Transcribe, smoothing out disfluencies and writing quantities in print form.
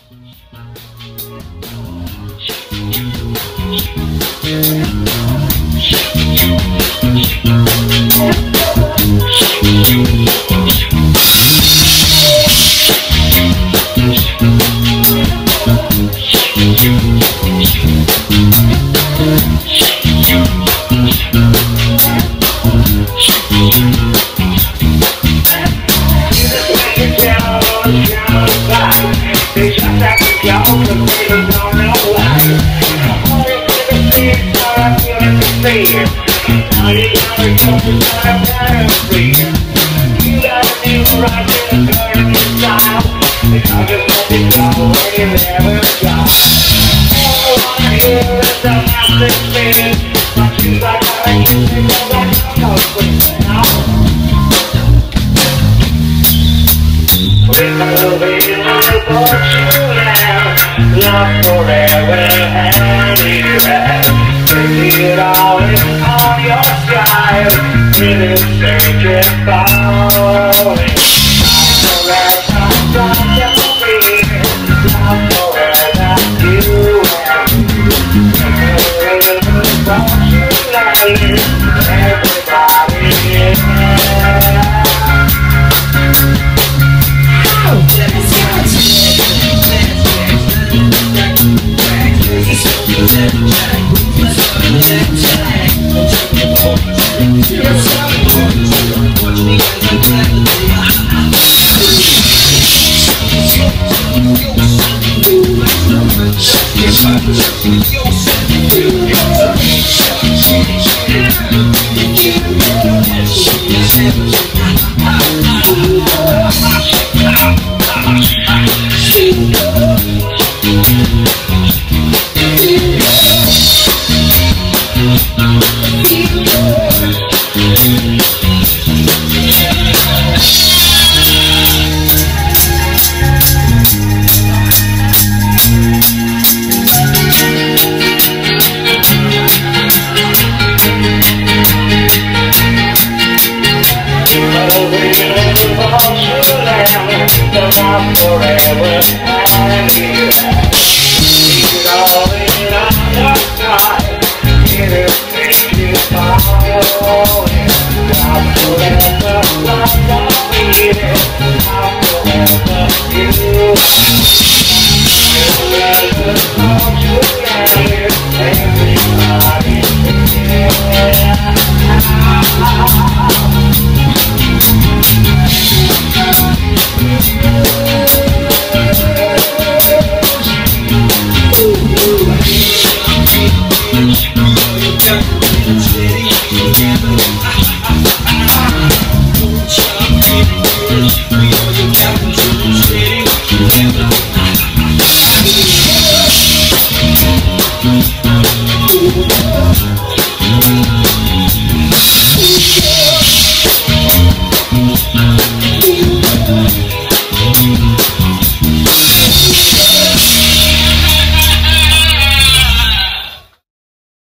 They just have to go, cause they don't know why. I'm only gonna see it, so I'm feeling the fear. Now you gotta go to time, gotta free. You gotta be right in the burning style. Because it's let it go when you never stop. All I wanna hear is the massive feeling. My shoes are gonna keep me going, I don't know what's now. With my little baby, love forever anywhere. Take it all in on your stride. It is sacred falling. Love forever from your feet. Love forever you and me. Everybody yeah. Forever and you keep it all in on your side. It is making following. I'm forever like I'm feeling. I'm forever you. Forever come together. Everybody yeah. City, together,